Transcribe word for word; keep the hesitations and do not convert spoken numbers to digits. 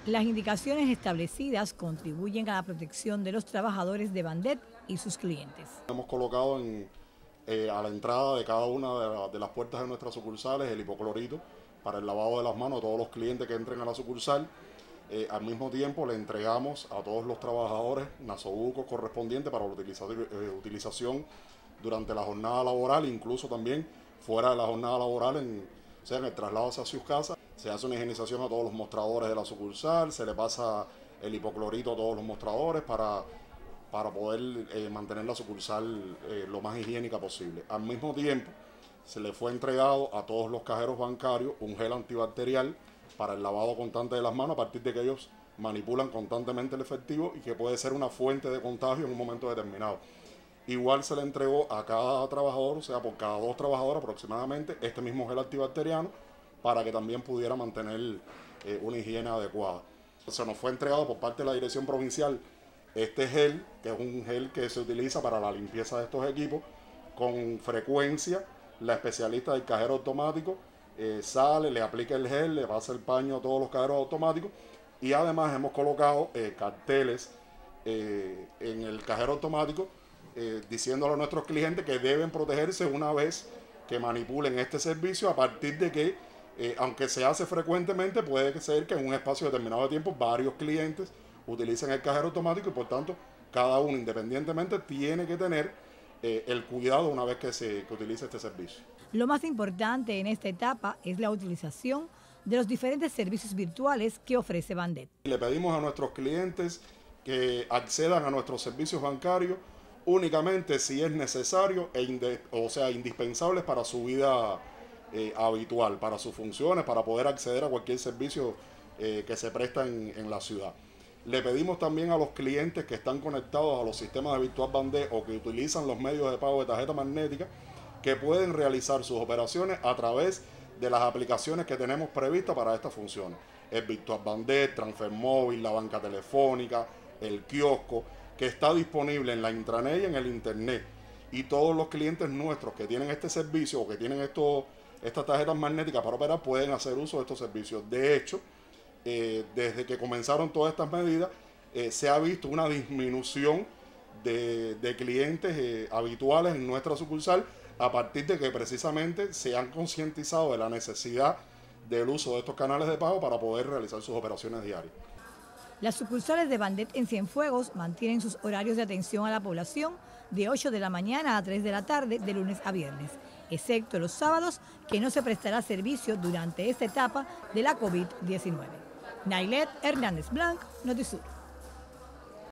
Las indicaciones establecidas contribuyen a la protección de los trabajadores de Bandet y sus clientes. Hemos colocado en, eh, a la entrada de cada una de, la, de las puertas de nuestras sucursales el hipoclorito para el lavado de las manos a todos los clientes que entren a la sucursal. Eh, al mismo tiempo le entregamos a todos los trabajadores nasobucos correspondientes para la utilización, eh, utilización durante la jornada laboral, incluso también fuera de la jornada laboral, en, o sea, en el traslado hacia sus casas. Se hace una higienización a todos los mostradores de la sucursal, se le pasa el hipoclorito a todos los mostradores para, para poder eh, mantener la sucursal eh, lo más higiénica posible. Al mismo tiempo, se le fue entregado a todos los cajeros bancarios un gel antibacterial para el lavado constante de las manos, a partir de que ellos manipulan constantemente el efectivo y que puede ser una fuente de contagio en un momento determinado. Igual se le entregó a cada trabajador, o sea, por cada dos trabajadores aproximadamente, este mismo gel antibacteriano para que también pudiera mantener eh, una higiene adecuada. Se nos fue entregado por parte de la Dirección Provincial este gel, que es un gel que se utiliza para la limpieza de estos equipos. Con frecuencia, la especialista del cajero automático eh, sale, le aplica el gel, le pasa el paño a todos los cajeros automáticos y además hemos colocado eh, carteles eh, en el cajero automático eh, diciéndole a nuestros clientes que deben protegerse una vez que manipulen este servicio, a partir de que, eh, aunque se hace frecuentemente, puede ser que en un espacio determinado de tiempo varios clientes utilicen el cajero automático y por tanto cada uno independientemente tiene que tener eh, el cuidado una vez que se que utilice este servicio. Lo más importante en esta etapa es la utilización de los diferentes servicios virtuales que ofrece Bandet. Le pedimos a nuestros clientes que accedan a nuestros servicios bancarios únicamente si es necesario, e inde, o sea, indispensables para su vida eh, habitual, para sus funciones, para poder acceder a cualquier servicio eh, que se presta en, en la ciudad. Le pedimos también a los clientes que están conectados a los sistemas de Virtual Bandet o que utilizan los medios de pago de tarjeta magnética que pueden realizar sus operaciones a través de las aplicaciones que tenemos previstas para estas funciones. El Virtual Bandet, Transfer Móvil, la banca telefónica, el kiosco, que está disponible en la intranet y en el internet. Y todos los clientes nuestros que tienen este servicio o que tienen estos, estas tarjetas magnéticas para operar pueden hacer uso de estos servicios. De hecho, eh, desde que comenzaron todas estas medidas, eh, se ha visto una disminución de, de clientes eh, habituales en nuestra sucursal, a partir de que precisamente se han concientizado de la necesidad del uso de estos canales de pago para poder realizar sus operaciones diarias. Las sucursales de Bandet en Cienfuegos mantienen sus horarios de atención a la población de ocho de la mañana a tres de la tarde de lunes a viernes, excepto los sábados, que no se prestará servicio durante esta etapa de la COVID diecinueve. Nailet Hernández Blanc, Notisur.